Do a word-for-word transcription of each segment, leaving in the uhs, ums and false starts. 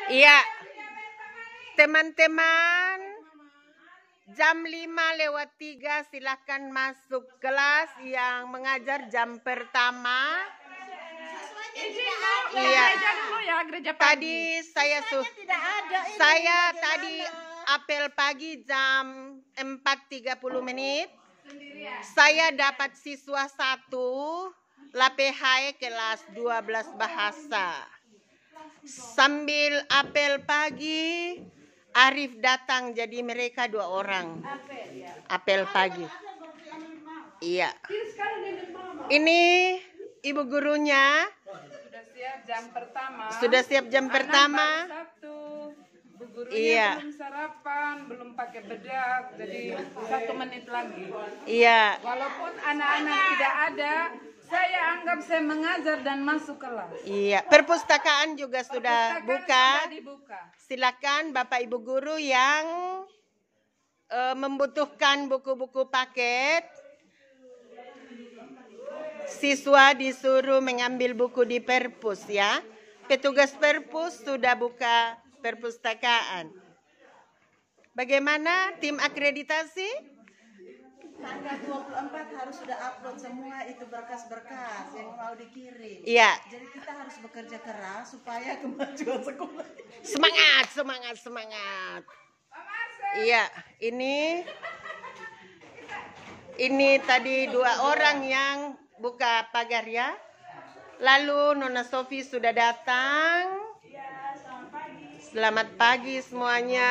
Iya, teman-teman, jam lima lewat tiga silakan masuk kelas yang mengajar jam pertama. Iya. Ya, gereja pagi. Tadi saya tuh saya tadi apel pagi jam empat tiga puluh menit. Saya dapat siswa satu L P H E kelas dua belas bahasa. Sambil apel pagi, Arif datang, jadi mereka dua orang. Apel pagi. Iya. Ini ibu gurunya. Sudah siap jam pertama. Sudah siap jam Anak pertama. baru satu. Bu gurunya Iya. belum sarapan, belum pakai bedak, jadi satu menit lagi. Iya. Walaupun anak-anak tidak ada, saya anggap saya mengajar dan masuk kelas. Iya. Perpustakaan juga sudah Perpustakaan buka. sudah dibuka. Silakan Bapak Ibu guru yang uh, membutuhkan buku-buku paket. Siswa disuruh mengambil buku di perpus ya. Petugas perpus sudah buka perpustakaan. Bagaimana tim akreditasi? Tanggal dua puluh empat harus sudah upload semua itu berkas-berkas yang mau dikirim. Iya. Jadi kita harus bekerja keras supaya kemajuan sekolah. Semangat, semangat, semangat. Iya, ini ini tadi dua orang yang buka pagar ya. Lalu Nona Sofi sudah datang. Selamat pagi semuanya.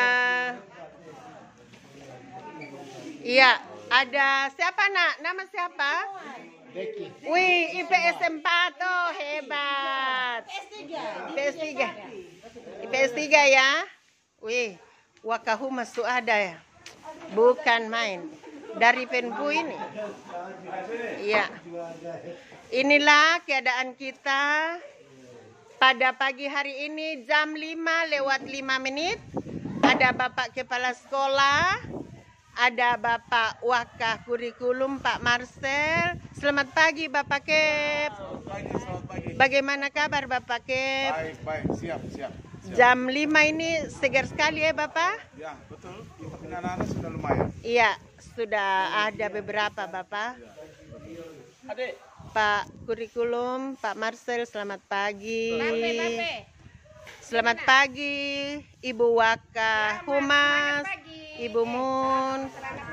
Iya, ada siapa nak? Nama siapa? Wih, I P S empat, oh hebat. I P S tiga. I P S tiga ya. Wih, Wakahu masuk ada ya. Bukan main. Dari Penpu ini. Iya. Inilah keadaan kita pada pagi hari ini jam lima lewat lima menit. Ada Bapak Kepala Sekolah, ada Bapak Wakah Kurikulum Pak Marcel. Selamat pagi Bapak Kep. Selamat pagi, selamat pagi. Bagaimana kabar Bapak Kep? Baik, baik, siap, siap. siap. Jam lima ini segar sekali ya Bapak? Ya, betul. Kita punya anak-anak sudah lumayan. Iya, sudah ada beberapa Bapak. Adik. Pak Kurikulum, Pak Marcel, selamat pagi. Selamat pagi, Ibu Waka Humas, Ibu Mun.